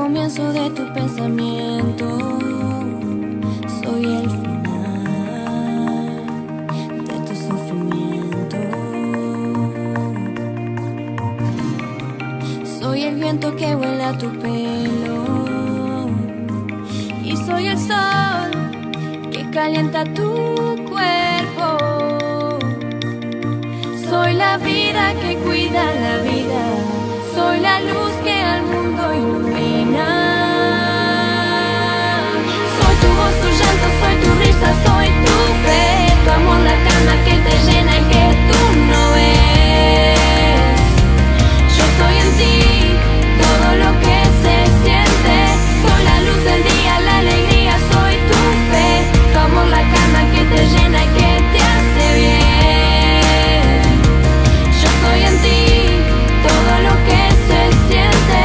comienzo de tu pensamiento, soy el final de tu sufrimiento. Soy el viento que huele a tu pelo y soy el sol que calienta tu cuerpo. Soy la vida que cuida la vida, soy la luz que al mundo ilumina. Soy tu voz, tu llanto, soy tu risa, soy tu fe, tu amor, la calma que te llena y que tú no ves. Yo soy en ti todo lo que se siente, soy la luz del día, la alegría, soy tu fe, tu amor, la calma que te llena y que te hace bien. Yo soy en ti todo lo que se siente.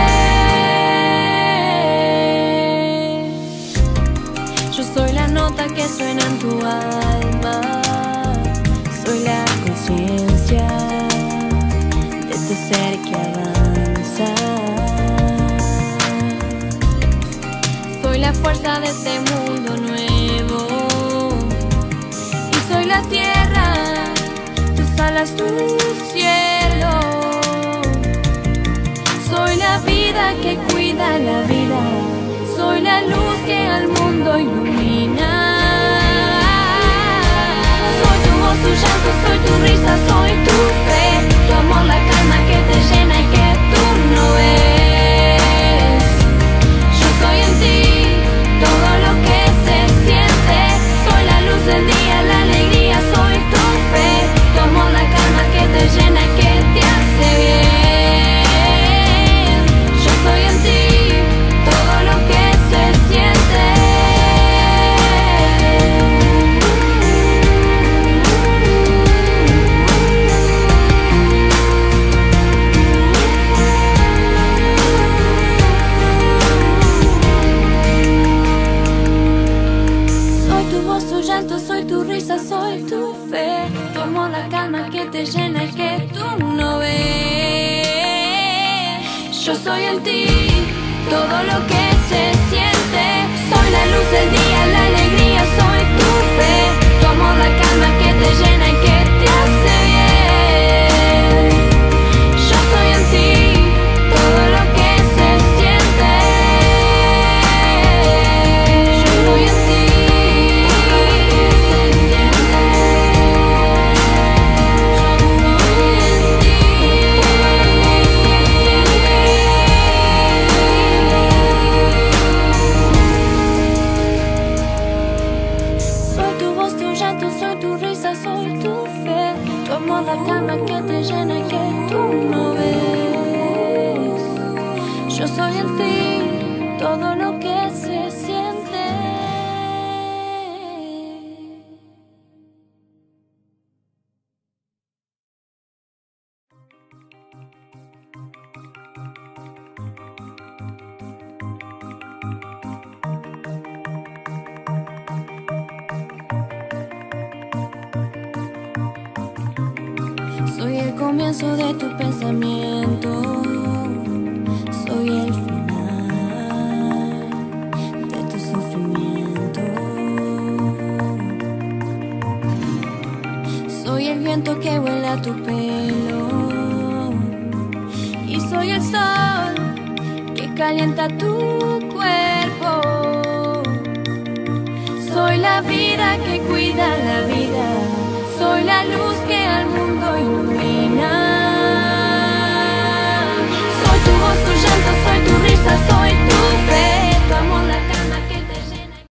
Yo soy la nota que suena en tu alma, soy la conciencia de tu ser que avanza. Soy la fuerza de este mundo nuevo y soy la tierra, tus alas, tu cielo. Soy la vida que cuida la vida, soy la luz que al mundo ilumina. Soy tu voz, tu llanto, soy tu risa, soy tu fe, tu amor, la calma que te llena y que tú no ves. Yo soy en ti todo lo que se siente, soy la luz del día, la alegría, soy tu fe, tu amor, la calma que te llena y que te hace bien. Yo soy en ti todo lo que se siente. Soy tu voz, tu llanto, soy tu risa, soy tu fe, tu amor, la calma que te llena y que tú no ves. Yo soy en ti todo lo que se siente, soy la luz del día, la alegría, soy tu fe, tu amor, la calma que te llena y que te hace bien. Yo soy en ti todo lo que se siente. Yo soy en ti todo lo que se siente. Yo soy en ti todo lo que se siente. Soy tu voz, tu llanto, soy tu risa, soy tu fe, tu amor, la calma que te llena y que tú no ves. Yo soy en ti todo lo que se siente. Soy el comienzo de tu pensamiento, soy el final de tu sufrimiento. Soy el viento que huele a tu pelo y soy el sol que calienta tu cuerpo. Soy la vida que cuida la vida, soy la luz que